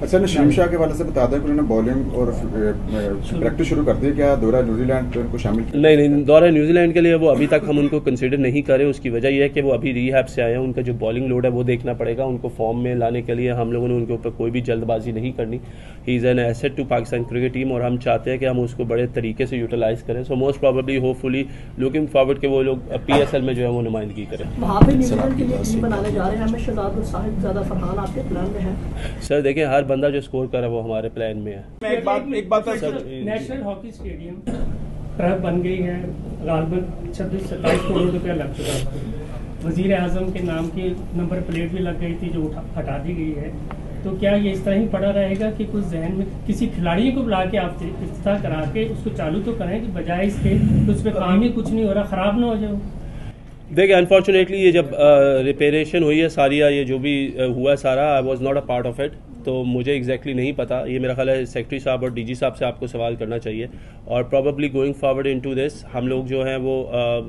अच्छा, नसीम शाह के वाले से बता दें कि उन्होंने बॉलिंग और प्रैक्टिस शुरू कर दी, क्या दौरा न्यूजीलैंड पे उनको शामिल किया? नहीं, दौरा न्यूजीलैंड के लिए वो अभी तक हम उनको कंसीडर नहीं करें। उसकी वजह यह है कि वो अभी रिहैब से आए हैं, उनका जो बॉलिंग लोड है वो देखना पड़ेगा। उनको फॉर्म में लाने के लिए हम लोगों ने उनके ऊपर कोई भी जल्दबाजी नहीं करनी। He is an asset to Pakistan cricket team और हम चाहते हैं कि हम उसको बड़े तरीके से यूटिलाइज करें। So most probably hopefully looking forward के वो लोग PSL में जो है वो नुमाइंदगी करें। वहाँ पे न्यूजीलैंड के लिए टीम बनाने जा रहे हैं, हमें शहजाद साहिब ज़्यादा फरहान आपके प्लान में है? सर देखिए, हर बंदा जो स्कोर करे वो हमारे प्लान में है। एक बात sir, national hockey stadium truck बन गई है, गालबन 26-27 करोड़ रुपया लग चुका है। वजीर आजम के नाम की नंबर प्लेट भी लग गई थी जो हटा दी गई है। तो क्या ये इस तरह ही पड़ा रहेगा कि कुछ जहन में किसी खिलाड़ी को बुला के आप इफ्तिताह करा के उसको चालू तो करें कि बजाय इसके उस पर काम ही कुछ नहीं हो रहा, ख़राब ना हो जाए? देखिए, अनफॉर्चुनेटली ये जब रिपेरेशन हुई है सारी, या ये जो भी हुआ सारा, I was not a part of it, तो मुझे एग्जैक्टली नहीं पता। ये मेरा ख्याल है सेक्रेटरी साहब और DG साहब से आपको सवाल करना चाहिए। और probably going forward into this हम लोग जो हैं वो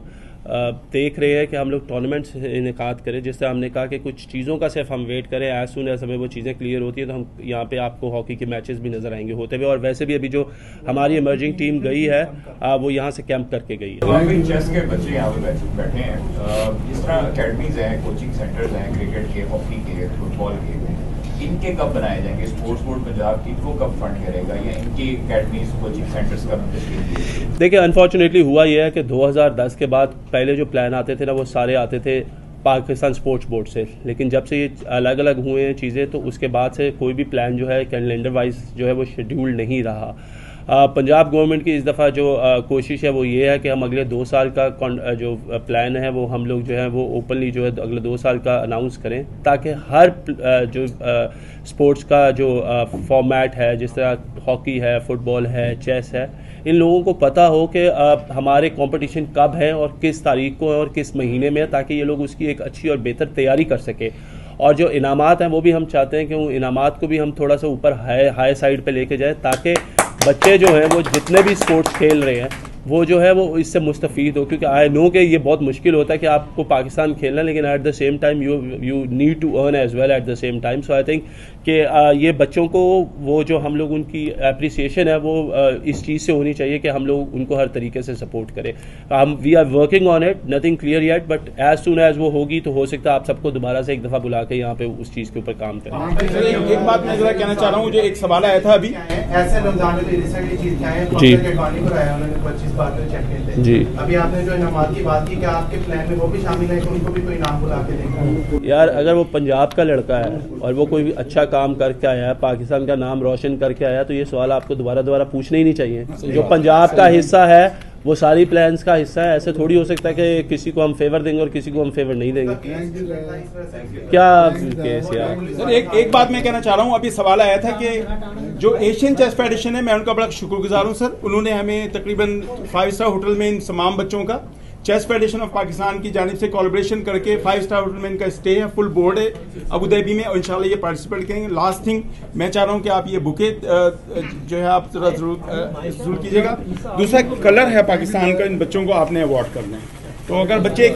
देख रहे हैं कि हम लोग टूर्नामेंट्स इनेकाद करें। जिस तरह हमने कहा कि कुछ चीज़ों का सिर्फ हम वेट करें, एज सुन एज हमें वो चीज़ें क्लियर होती हैं तो हम यहाँ पे आपको हॉकी के मैचेस भी नजर आएंगे होते हुए। और वैसे भी अभी जो हमारी इमर्जिंग टीम गई है वो यहाँ से कैंप करके गई है। चेस के बच्चे यहाँ पे बैठे हैं, जिस तरह अकेडमीज हैं, कोचिंग सेंटर्स हैं क्रिकेट के, हॉकी के, फुटबॉल के, इनके कब बनाए जाएंगे? स्पोर्ट्स बोर्ड पंजाब की इनको कब फंड करेगा या इनकी अकेडमीज कोचिंग सेंटर्स कब तशकील? देखिए, अनफॉर्चुनेटली हुआ यह है कि 2010 के बाद पहले जो प्लान आते थे ना वो सारे आते थे पाकिस्तान स्पोर्ट्स बोर्ड से, लेकिन जब से ये अलग अलग हुए हैं चीज़ें तो उसके बाद से कोई भी प्लान जो है कैलेंडर वाइज जो है वो शेड्यूल नहीं रहा। पंजाब गवर्नमेंट की इस दफ़ा जो कोशिश है वो ये है कि हम अगले 2 साल का जो प्लान है वो हम लोग जो है वो ओपनली जो है अगले 2 साल का अनाउंस करें, ताकि हर जो स्पोर्ट्स का जो फॉर्मेट है, जिस तरह हॉकी है, फुटबॉल है, चेस है, इन लोगों को पता हो कि हमारे कंपटीशन कब है और किस तारीख को है और किस महीने में है, ताकि ये लोग उसकी एक अच्छी और बेहतर तैयारी कर सके। और जो इनामात हैं वो भी हम चाहते हैं कि उन इनामात को भी हम थोड़ा सा ऊपर हाई साइड पे लेके जाएं, ताकि बच्चे जो हैं वो जितने भी स्पोर्ट्स खेल रहे हैं वो जो है वो इससे मुस्तफ़ीद हो। क्योंकि आई नो कि ये बहुत मुश्किल होता है कि आपको पाकिस्तान खेलना, लेकिन at the same time you need to earn as well at the same time. So I think कि ये बच्चों को वो जो हम लोग उनकी अप्रिसिएशन है वो इस चीज़ से होनी चाहिए कि हम लोग उनको हर तरीके से सपोर्ट करें। We are working on it, nothing clear yet, but as soon as वो होगी तो हो सकता है आप सबको दोबारा से एक दफ़ा बुला के यहाँ पे उस चीज़ के ऊपर काम करें। एक बात मैं जरा कहना चाह रहा हूँ, जो एक सवाल आया था अभी जी, अभी आपने जो इनामात की बात की, क्या आपके प्लान में वो भी शामिल है कि उनको भी कोई नाम बुला के देगा? यार, अगर वो पंजाब का लड़का है और वो कोई भी अच्छा काम करके आया है, पाकिस्तान का नाम रोशन करके आया, तो ये सवाल आपको दोबारा पूछने ही नहीं चाहिए। जो पंजाब का हिस्सा है वो सारी प्लान्स का हिस्सा है। ऐसे थोड़ी हो सकता है कि किसी को हम फेवर देंगे और किसी को हम फेवर नहीं देंगे। क्या केस यार? सर, एक बात मैं कहना चाह रहा हूँ, अभी सवाल आया था कि जो एशियन चेस फेडरेशन है, मैं उनका बड़ा शुक्रगुजार हूँ सर। उन्होंने हमें तकरीबन 5 स्टार होटल में इन तमाम बच्चों का चेस फेडरेशन ऑफ पाकिस्तान की जानिब से कोलैबोरेशन करके 5 स्टार होटल में इनका स्टे है, फुल बोर्ड है अबू धाबी में, और इंशाल्लाह ये पार्टिसिपेट करेंगे। लास्ट थिंग मैं चाह रहा हूँ कि आप ये बुके जो है आप जरूर कीजिएगा। दूसरा कलर है पाकिस्तान का, इन बच्चों को आपने अवार्ड करना है, तो अगर बच्चे